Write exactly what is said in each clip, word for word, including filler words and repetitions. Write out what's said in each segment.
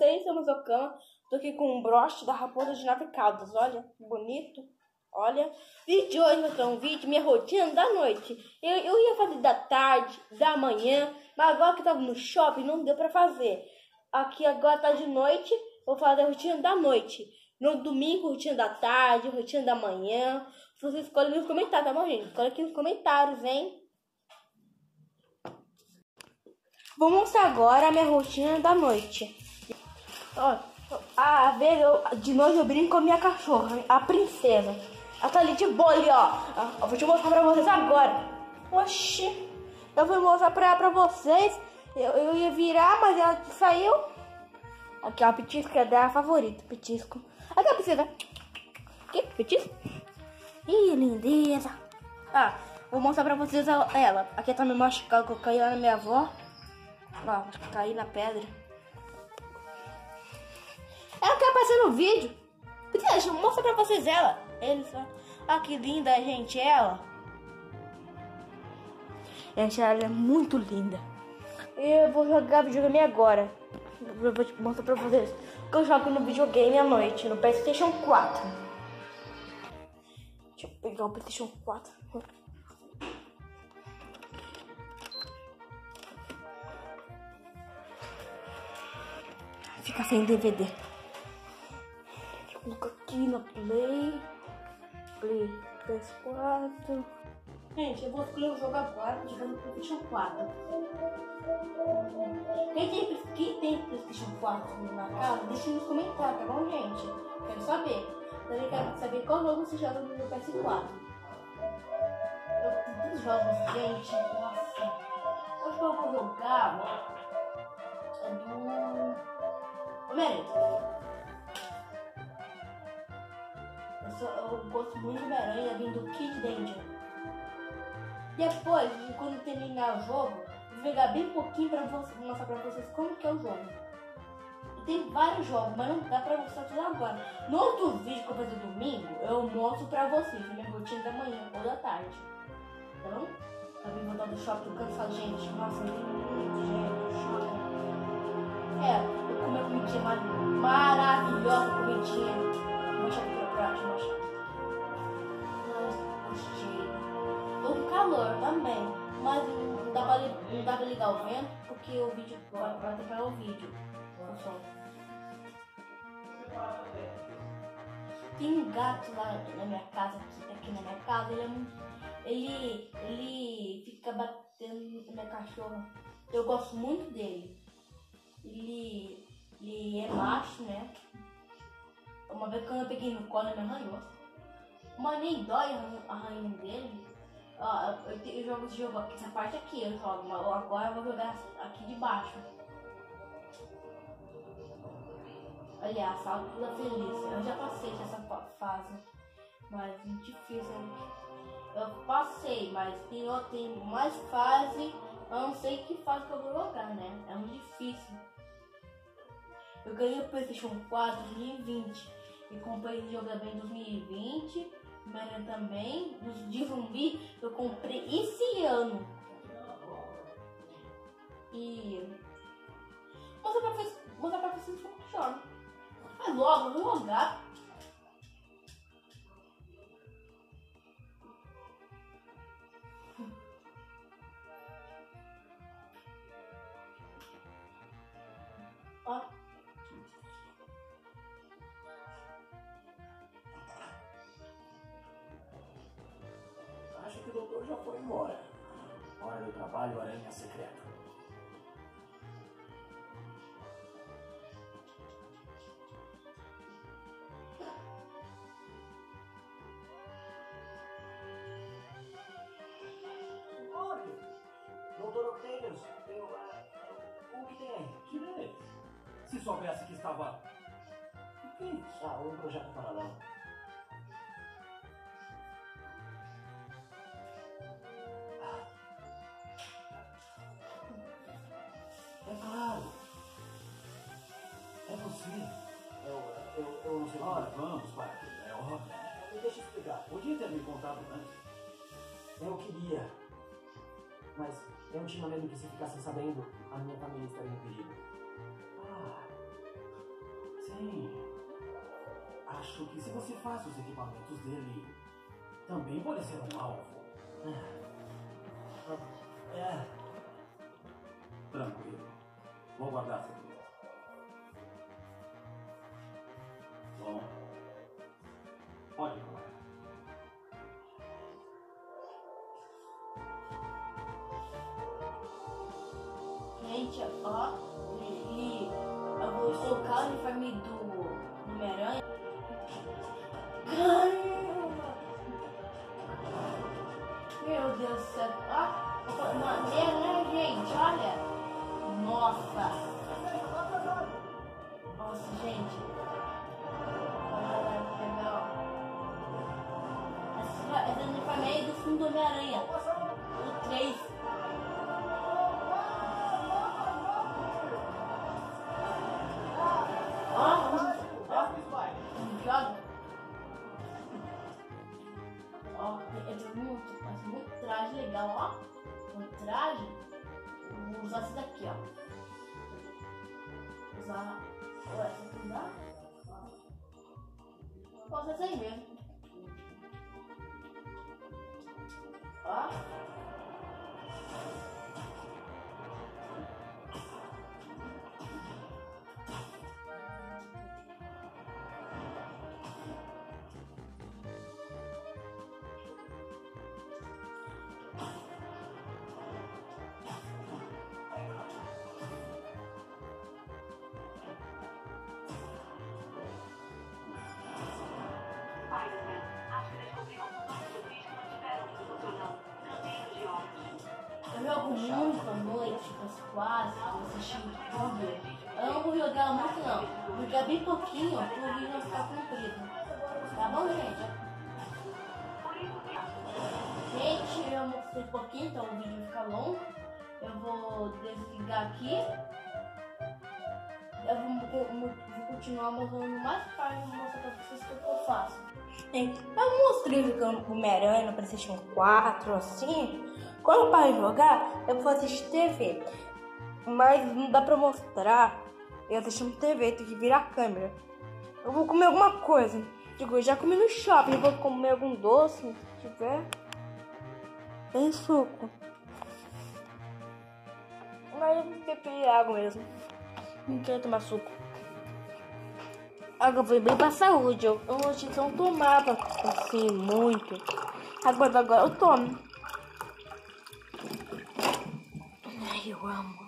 vocês, eu sou Cama. Tô aqui com um broche da Raposa de Nove Caldas. Olha, bonito. Olha. Vídeo de hoje vai ter um vídeo, minha rotina da noite. Eu, eu ia fazer da tarde, da manhã, mas agora que eu tava no shopping não deu pra fazer. Aqui agora tá de noite, vou fazer a rotina da noite. No domingo, rotina da tarde, rotina da manhã. Se você escolhe nos comentários, tá bom, gente? Escolhe aqui nos comentários, hein? Vou mostrar agora a minha rotina da noite. Ó, a vez eu, de noite eu brinco com a minha cachorra, a princesa. Ela tá ali de boa ali, ó. Eu vou te mostrar pra vocês agora. Oxi, eu vou mostrar pra, pra vocês. Eu, eu ia virar, mas ela saiu. Aqui, ó, a petisca é dela favorita, petisco. Aqui, a princesa. Aqui, petisco. Ih, lindeza. Ah, vou mostrar pra vocês ela. Aqui tá me machucando, que eu caí lá na minha avó. Ó, acho que caí na pedra. Ela quer aparecer no vídeo. Deixa eu mostrar pra vocês ela. Eles, ah, que linda, gente, ela. Gente, ela é muito linda. Eu vou jogar videogame agora. Eu vou mostrar pra vocês que eu jogo no videogame à noite, no PlayStation quatro. Deixa eu pegar o PlayStation quatro. Fica sem D V D. Deixa eu colocar aqui na Play. Play, P S quatro. Gente, eu vou escolher o jogo agora, jogando no PlayStation quatro. Quem tem, quem tem PlayStation quatro na casa, deixa nos comentários, tá bom, gente? Quero saber. Também quero saber qual jogo você joga no P S quatro. Eu tenho tantos jogos, gente. Nossa. Eu acho que eu vou jogar. É do Homem-Aranha. Eu, eu gosto muito do Homem-Aranha, vindo do Kid Danger. Depois, quando terminar o jogo, eu vou jogar bem pouquinho pra mostrar pra vocês como que é o jogo. Tem vários jogos, mas não dá pra mostrar tudo agora. No outro vídeo que eu vou fazer domingo, eu mostro pra vocês, na minha rotina da manhã ou da tarde. Tá bom? Eu vim voltar do shopping, eu canto e falo, gente, nossa, eu tenho muito gente, shopping. É, eu comi a comidinha mar maravilhosa, comidinha. Vou deixar aqui pra prática, vou achar. Nossa, gostei. Tô com calor também, mas não dá pra, não dá pra ligar o vento, porque o vídeo vai, vai atrapalhar o vídeo. O som. Tem um gato lá na minha casa, aqui, aqui na minha casa, ele é muito, ele, ele fica batendo na minha cachorra. Eu gosto muito dele. Ele, ele é macho, né? Uma vez quando eu peguei no colo, ele me arranhou. Mas nem dói arranhando dele. Ó, eu, eu, eu jogo esse jogo aqui, essa parte aqui eu jogo, mas agora eu vou jogar aqui de baixo. Aliás, salve toda feliz. Eu já passei dessa fase, mas muito difícil. Eu passei, mas tem, tem mais fase. Eu não sei que fase que eu vou jogar, né? É muito difícil. Eu ganhei o PlayStation quatro em dois mil e vinte e comprei esse jogo também em dois mil e vinte. Mas também, dos de zumbi, eu comprei esse ano. E mostra pra vocês, mostra pra vocês como que chora. Mas logo, eu vou jogar. Ó. Acho que o doutor já foi embora. Hora do trabalho, aranha secreto. Doutor Octavius, eu, uh, o que tem aí? Tirei. Se soubesse que estava... O que? Ah, um projeto paralelo. É claro. É você. Eu, eu, eu não sei... Ora, vamos, Parker. É óbvio. Deixa eu explicar. Podia ter me contado antes. Eu queria. Mas eu tinha medo que se ficasse sabendo, a minha família estaria em perigo. Ah, Sim. Acho que se você faz os equipamentos dele, também pode ser um alvo. É. Tranquilo. Vou guardar segredo. Bom. Pode comer. Gente, ó, ele, eu vou colocar o uniforme do Homem-Aranha. Caramba! Meu Deus do céu. Ó, maneiro, né, gente? Olha. Nossa. Nossa, gente. Olha, legal. Esse, esse uniforme aí é do filme do Homem-Aranha. O três. Muito, mas muito traje legal, ó. Um traje, vou usar esse daqui, ó. Usar. Ué, essa aqui dá? Posso essa aí mesmo. Ó. Eu jogo muito à noite, tipo, às quatro, assistindo tudo. Eu não vou jogar muito não. Vou jogar bem pouquinho, pro vídeo não ficar comprido. Tá bom, gente? Gente, eu mostrei pouquinho, então o vídeo fica longo. Eu vou desligar aqui. Eu vou, vou, vou continuar mostrando mais tarde e mostrar pra vocês o que eu faço. Eu mostrei jogando Homem-Aranha no PlayStation quatro, assim. Quando eu paro de jogar, eu vou assistir T V. Mas não dá pra mostrar eu assistindo T V, tem que virar a câmera. Eu vou comer alguma coisa. Digo, eu já comi no shopping, vou comer algum doce, se tiver. Tem suco. Mas eu vou beber água mesmo. Não quero tomar suco. Água foi bem pra saúde. Eu, eu antes não tomava assim muito. Agora, agora eu tomo. Ai, eu amo.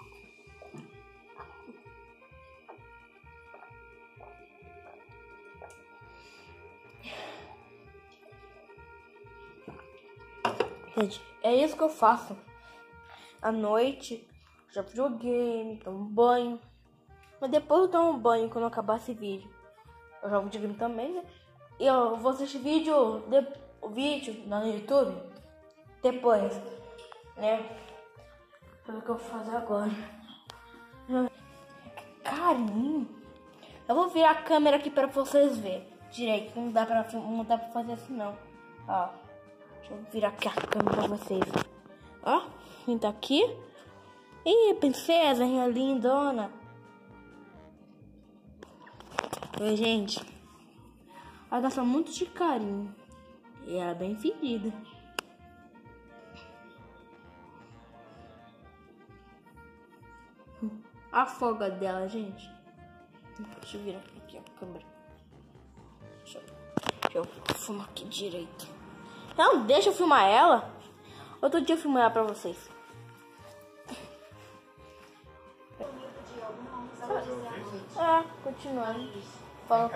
Gente, é isso que eu faço. À noite, já videogame, tomo banho. Mas depois eu tomo banho quando acabar esse vídeo. Eu jogo videogame também, né? E eu vou assistir vídeo, de, o vídeo no YouTube depois, né? Olha o que eu vou fazer agora. Carinho. Eu vou virar a câmera aqui pra vocês verem direito. Não dá pra, não dá pra fazer assim não. Ó. Deixa eu virar aqui a câmera pra vocês. Ó. Quem tá aqui? Ih, princesa, minha lindona. Oi, gente. Ela gosta muito de carinho. E ela é bem fedida. A folga dela, gente. Deixa eu virar aqui a câmera. Deixa eu, deixa eu filmar aqui direito. Não, deixa eu filmar ela. Outro dia eu filmo ela pra vocês. É, continuando. Fala.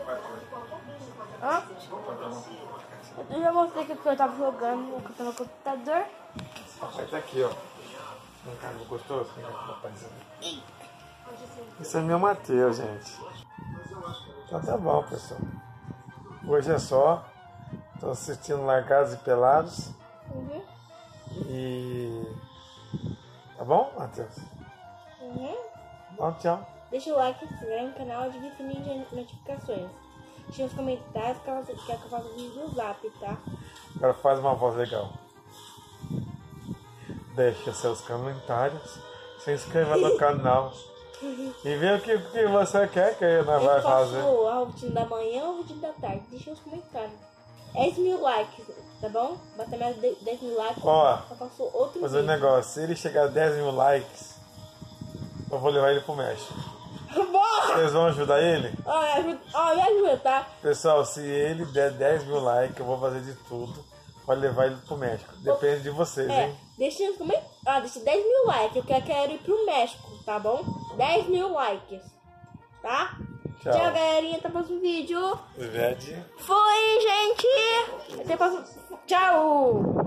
Hã? Eu já mostrei que eu tava jogando no computador. Mas tá aqui, ó. Um carro gostoso. Esse é meu Matheus, gente. Então tá bom, pessoal. Hoje é só. Tô assistindo Largados e Pelados. Uhum. E... Tá bom, Matheus? Uhum. Bom, tchau. Deixa o like, se inscreve no canal, ative o sininho de notificações. Deixa nos comentários que você quer que eu faça vídeo do Zap, tá? Agora faz uma voz legal. Deixa seus comentários. Se inscreva no canal. E vê o que, que você quer que nós vai fazer. A rotina da manhã ou a rotina da tarde? Deixa nos comentários. dez mil likes, tá bom? Bata mais dez mil likes. Ó, eu faço outro fazer um negócio. Se ele chegar a dez mil likes, eu vou levar ele pro México. Bora! Vocês vão ajudar ele? Ó, me ajuda, ó, me ajuda, tá? Pessoal, se ele der dez mil likes, eu vou fazer de tudo pra levar ele pro México. Depende de vocês, é, hein? Deixa nos comentários. Ah, deixa dez mil likes, eu quero ir pro México, tá bom? dez mil likes, tá? Tchau, Tchau, galerinha. Até o próximo vídeo. Ivete. Foi, gente! Até o próximo. Tchau!